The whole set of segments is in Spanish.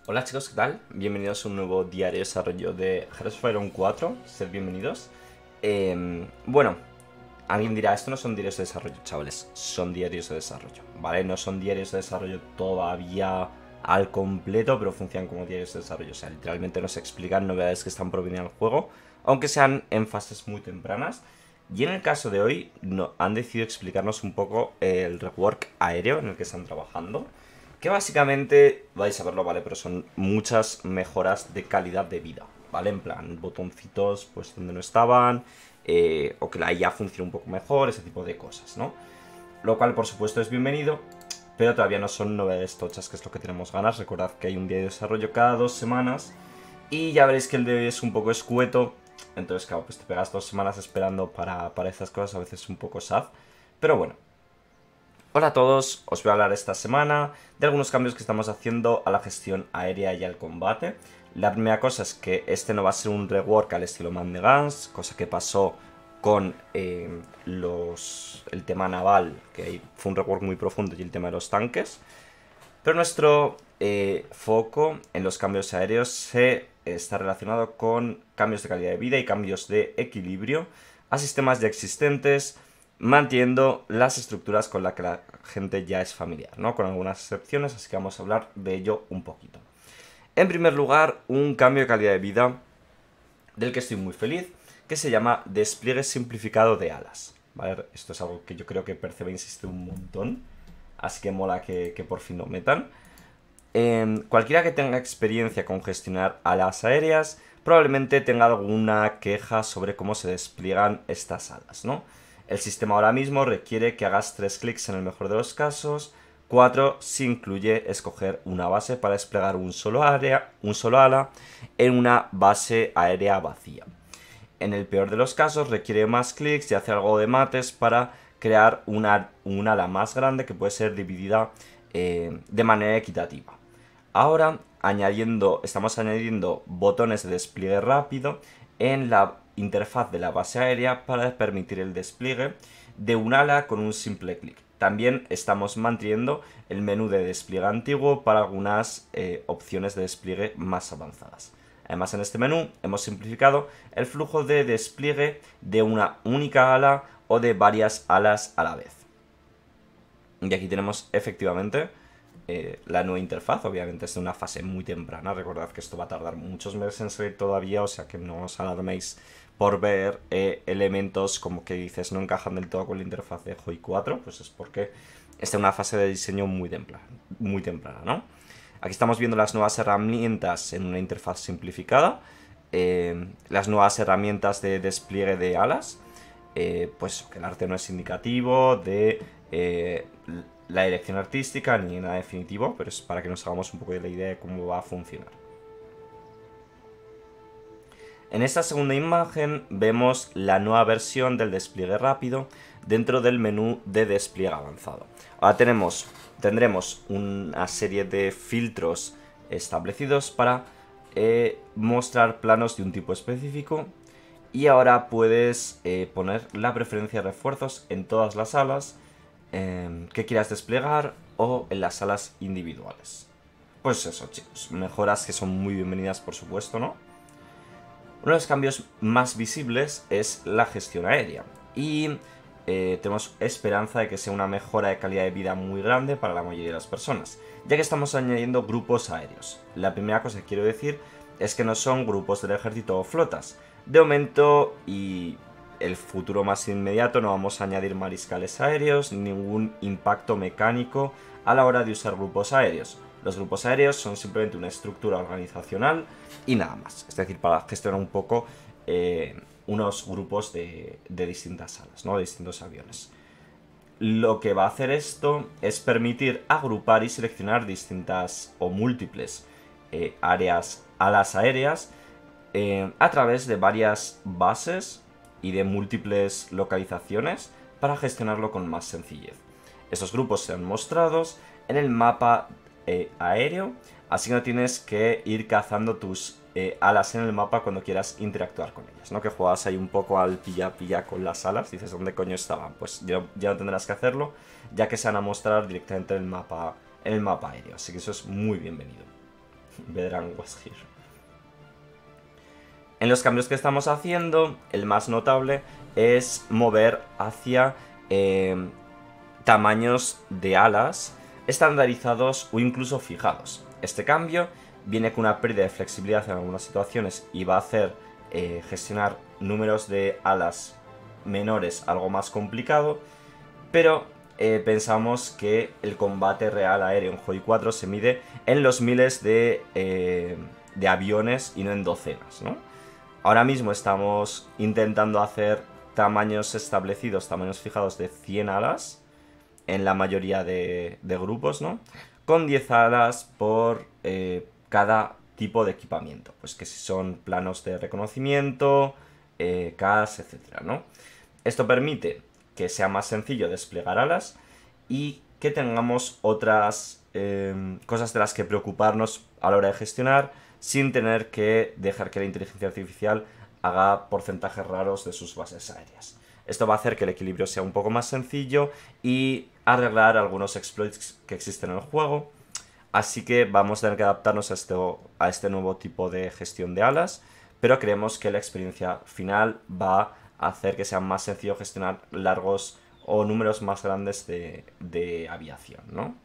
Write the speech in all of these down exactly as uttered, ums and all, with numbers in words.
Hola chicos, ¿qué tal? Bienvenidos a un nuevo diario de desarrollo de Hearts of Iron cuatro. Sed bienvenidos. Eh, bueno, alguien dirá, esto no son diarios de desarrollo, chavales. Son diarios de desarrollo, ¿vale? No son diarios de desarrollo todavía al completo, pero funcionan como diarios de desarrollo. O sea, literalmente nos explican novedades que están por venir al juego, aunque sean en fases muy tempranas. Y en el caso de hoy, no, han decidido explicarnos un poco el rework aéreo en el que están trabajando. Que básicamente, vais a verlo, ¿vale? Pero son muchas mejoras de calidad de vida, ¿vale? En plan, botoncitos pues donde no estaban, eh, o que la I A funcione un poco mejor, ese tipo de cosas, ¿no? Lo cual, por supuesto, es bienvenido, pero todavía no son novedades tochas, que es lo que tenemos ganas. Recordad que hay un día de desarrollo cada dos semanas, y ya veréis que el de hoy es un poco escueto. Entonces, claro, pues te pegas dos semanas esperando para, para estas cosas, a veces un poco sad. Pero bueno. Hola a todos, os voy a hablar esta semana de algunos cambios que estamos haciendo a la gestión aérea y al combate. La primera cosa es que este no va a ser un rework al estilo Man de Guns, cosa que pasó con eh, los, el tema naval, que ahí fue un rework muy profundo, y el tema de los tanques. Pero nuestro eh, foco en los cambios aéreos se está relacionado con cambios de calidad de vida y cambios de equilibrio a sistemas ya existentes, manteniendo las estructuras con las que la gente ya es familiar, ¿no? Con algunas excepciones, así que vamos a hablar de ello un poquito. En primer lugar, un cambio de calidad de vida del que estoy muy feliz, que se llama despliegue simplificado de alas. ¿Vale? Esto es algo que yo creo que Percebe insiste un montón, así que mola que, que por fin lo metan. Eh, cualquiera que tenga experiencia con gestionar alas aéreas probablemente tenga alguna queja sobre cómo se despliegan estas alas, ¿no? El sistema ahora mismo requiere que hagas tres clics en el mejor de los casos, cuatro si incluye escoger una base para desplegar un solo, área, un solo ala en una base aérea vacía. En el peor de los casos requiere más clics y hace algo de mates para crear una, un ala más grande que puede ser dividida eh, de manera equitativa. Ahora añadiendo, estamos añadiendo botones de despliegue rápido en la interfaz de la base aérea para permitir el despliegue de un ala con un simple clic. También estamos manteniendo el menú de despliegue antiguo para algunas eh, opciones de despliegue más avanzadas. Además, en este menú hemos simplificado el flujo de despliegue de una única ala o de varias alas a la vez. Y aquí tenemos efectivamente eh, la nueva interfaz. Obviamente es de una fase muy temprana. Recordad que esto va a tardar muchos meses en salir todavía, o sea que no os alarméis por ver eh, elementos como que dices no encajan del todo con la interfaz de H O I cuatro, pues es porque está en una fase de diseño muy temprana, muy temprana, ¿no? Aquí estamos viendo las nuevas herramientas en una interfaz simplificada, eh, las nuevas herramientas de despliegue de alas, eh, pues que el arte no es indicativo de eh, la dirección artística ni nada definitivo, pero es para que nos hagamos un poco de la idea de cómo va a funcionar. En esta segunda imagen vemos la nueva versión del despliegue rápido dentro del menú de despliegue avanzado. Ahora tenemos, tendremos una serie de filtros establecidos para eh, mostrar planos de un tipo específico, y ahora puedes eh, poner la preferencia de refuerzos en todas las alas eh, que quieras desplegar o en las alas individuales. Pues eso, chicos, mejoras que son muy bienvenidas, por supuesto, ¿no? Uno de los cambios más visibles es la gestión aérea, y eh, tenemos esperanza de que sea una mejora de calidad de vida muy grande para la mayoría de las personas, ya que estamos añadiendo grupos aéreos. La primera cosa que quiero decir es que no son grupos del ejército o flotas. De momento y el futuro más inmediato no vamos a añadir mariscales aéreos, ningún impacto mecánico a la hora de usar grupos aéreos. Los grupos aéreos son simplemente una estructura organizacional y nada más. Es decir, para gestionar un poco eh, unos grupos de, de distintas salas, ¿no? De distintos aviones. Lo que va a hacer esto es permitir agrupar y seleccionar distintas o múltiples eh, áreas, alas aéreas eh, a través de varias bases y de múltiples localizaciones para gestionarlo con más sencillez. Estos grupos serán mostrados en el mapa eh, aéreo, así que no tienes que ir cazando tus eh, alas en el mapa cuando quieras interactuar con ellas, ¿no? Que juegas ahí un poco al pilla-pilla con las alas, dices ¿dónde coño estaban? Pues ya, ya no tendrás que hacerlo, ya que se van a mostrar directamente en el mapa, en el mapa aéreo, así que eso es muy bienvenido. Vedran was here. En los cambios que estamos haciendo, el más notable es mover hacia eh, tamaños de alas estandarizados o incluso fijados. Este cambio viene con una pérdida de flexibilidad en algunas situaciones y va a hacer eh, gestionar números de alas menores algo más complicado, pero eh, pensamos que el combate real aéreo en Hoi cuatro se mide en los miles de, eh, de aviones y no en docenas, ¿no? Ahora mismo estamos intentando hacer tamaños establecidos, tamaños fijados de cien alas en la mayoría de, de grupos, ¿no? Con diez alas por eh, cada tipo de equipamiento. Pues que si son planos de reconocimiento, eh, C A S, etcétera, ¿no? Esto permite que sea más sencillo desplegar alas y que tengamos otras eh, cosas de las que preocuparnos a la hora de gestionar, sin tener que dejar que la inteligencia artificial haga porcentajes raros de sus bases aéreas. Esto va a hacer que el equilibrio sea un poco más sencillo y arreglar algunos exploits que existen en el juego. Así que vamos a tener que adaptarnos a este, a este nuevo tipo de gestión de alas, pero creemos que la experiencia final va a hacer que sea más sencillo gestionar largos o números más grandes de, de aviación, ¿no?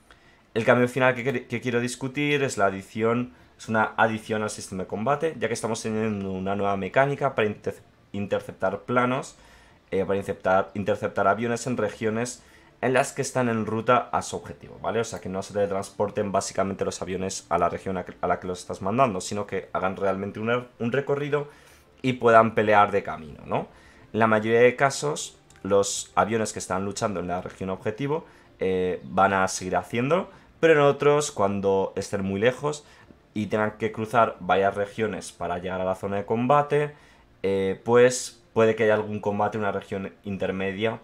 El cambio final que, que quiero discutir es la adición, es una adición al sistema de combate, ya que estamos teniendo una nueva mecánica para inter interceptar planos, eh, para interceptar, interceptar aviones en regiones en las que están en ruta a su objetivo, ¿vale? O sea, que no se teletransporten básicamente los aviones a la región a, que, a la que los estás mandando, sino que hagan realmente un, un recorrido y puedan pelear de camino, ¿no? En la mayoría de casos, los aviones que están luchando en la región objetivo eh, van a seguir haciéndolo, pero en otros, cuando estén muy lejos y tengan que cruzar varias regiones para llegar a la zona de combate, eh, pues puede que haya algún combate en una región intermedia,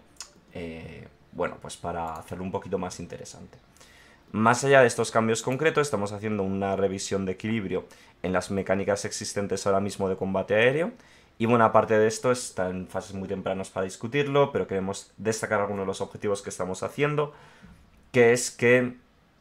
eh, bueno, pues para hacerlo un poquito más interesante. Más allá de estos cambios concretos, estamos haciendo una revisión de equilibrio en las mecánicas existentes ahora mismo de combate aéreo. Y buena parte de esto está en fases muy tempranas para discutirlo, pero queremos destacar algunos de los objetivos que estamos haciendo, que es que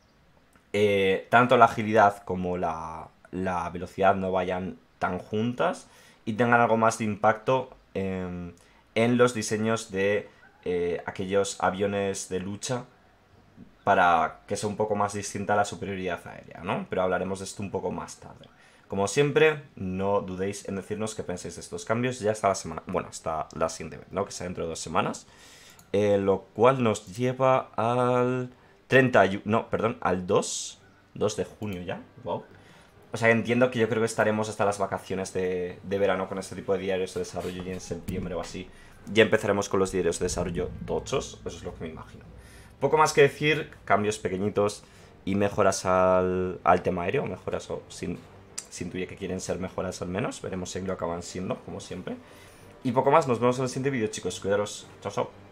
eh, tanto la agilidad como la, la velocidad no vayan tan juntas y tengan algo más de impacto eh, en los diseños de eh, aquellos aviones de lucha, para que sea un poco más distinta a la superioridad aérea, ¿no? Pero hablaremos de esto un poco más tarde. Como siempre, no dudéis en decirnos qué pensáis de estos cambios ya hasta la semana, bueno, hasta la siguiente vez, ¿no? Que sea dentro de dos semanas. Eh, lo cual nos lleva al treinta y uno, no, perdón, al dos, dos de junio ya, wow. O sea, entiendo que yo creo que estaremos hasta las vacaciones de, de verano con este tipo de diarios de desarrollo y en septiembre o así ya empezaremos con los diarios de desarrollo tochos, eso es lo que me imagino. Poco más que decir, cambios pequeñitos y mejoras al, al tema aéreo, mejoras o sin, se intuye que quieren ser mejoras al menos, veremos si lo acaban siendo, como siempre. Y poco más, nos vemos en el siguiente vídeo, chicos, cuidaros, chao, chao.